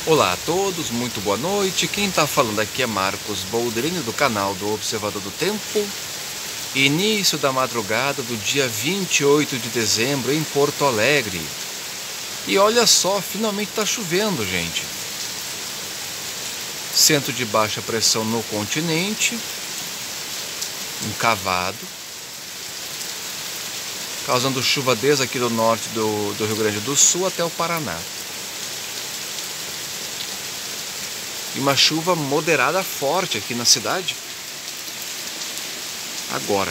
Olá a todos, muito boa noite. Quem está falando aqui é Marcos Boldrini, do canal do Observador do Tempo. Início da madrugada do dia 28 de dezembro em Porto Alegre. E olha só, finalmente está chovendo, gente. Centro de baixa pressão no continente, encavado, causando chuva desde aqui do norte do Rio Grande do Sul até o Paraná. E uma chuva moderada forte aqui na cidade. Agora.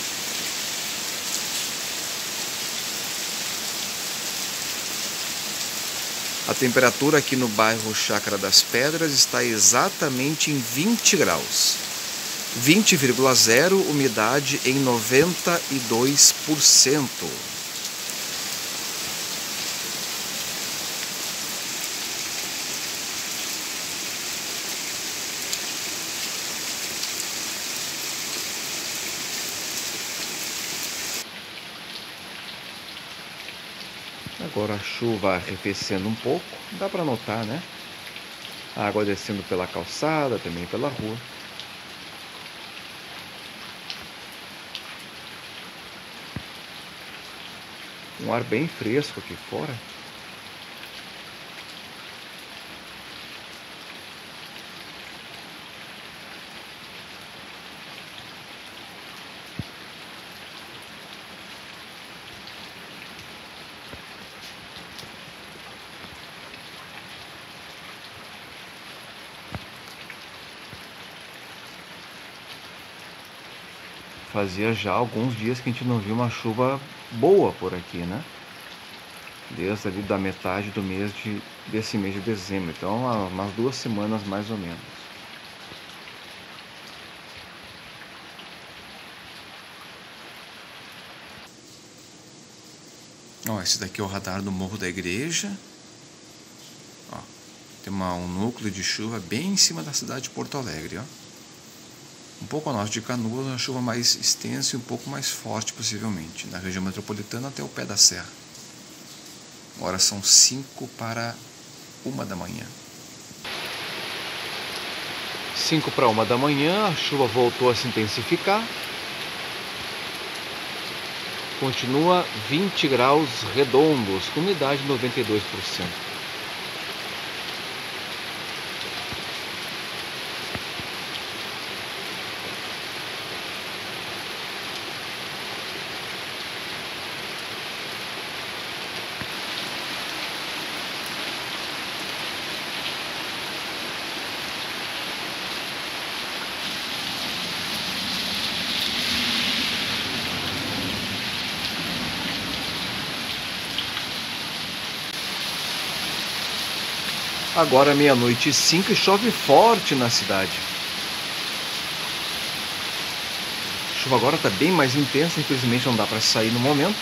A temperatura aqui no bairro Chácara das Pedras está exatamente em 20 graus. 20,0, umidade em 92%. Agora a chuva arrefecendo um pouco, dá para notar, né? A água descendo pela calçada, também pela rua. Um ar bem fresco aqui fora. Fazia já alguns dias que a gente não viu uma chuva boa por aqui, né? Desde ali da metade do mês desse mês de dezembro. Então, há umas 2 semanas mais ou menos. Ó, esse daqui é o radar do Morro da Igreja. Ó, tem um núcleo de chuva bem em cima da cidade de Porto Alegre, ó. Um pouco a norte de Canoas, uma chuva mais extensa e um pouco mais forte, possivelmente, na região metropolitana até o pé da serra. Agora são 5 para 1 da manhã. 5 para 1 da manhã, a chuva voltou a se intensificar. Continua 20 graus redondos, com umidade de 92%. Agora 00:05 e chove forte na cidade. A chuva agora está bem mais intensa, infelizmente não dá para sair no momento.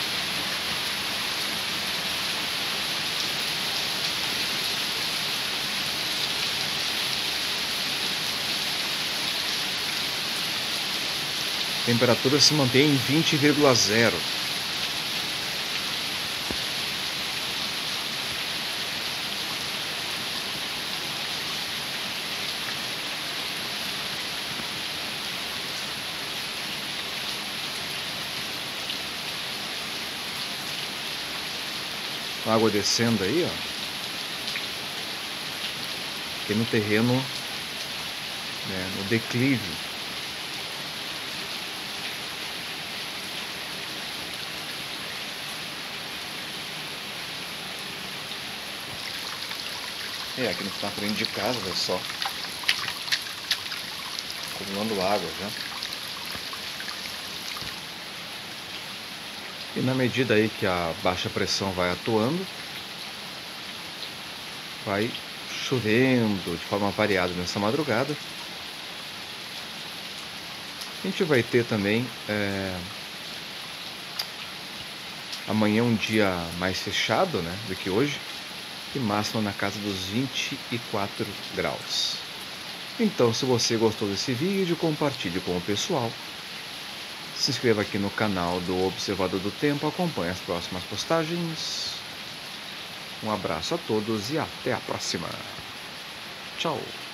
A temperatura se mantém em 20,0. A água descendo aí, ó. Aqui no terreno, né, no declive. Aqui na frente de casa, olha só. Acumulando água já. E na medida aí que a baixa pressão vai atuando, vai chovendo de forma variada nessa madrugada. A gente vai ter também amanhã um dia mais fechado, né, do que hoje, e máxima na casa dos 24 graus. Então, se você gostou desse vídeo, compartilhe com o pessoal. Se inscreva aqui no canal do Observador do Tempo, acompanhe as próximas postagens. Um abraço a todos e até a próxima. Tchau.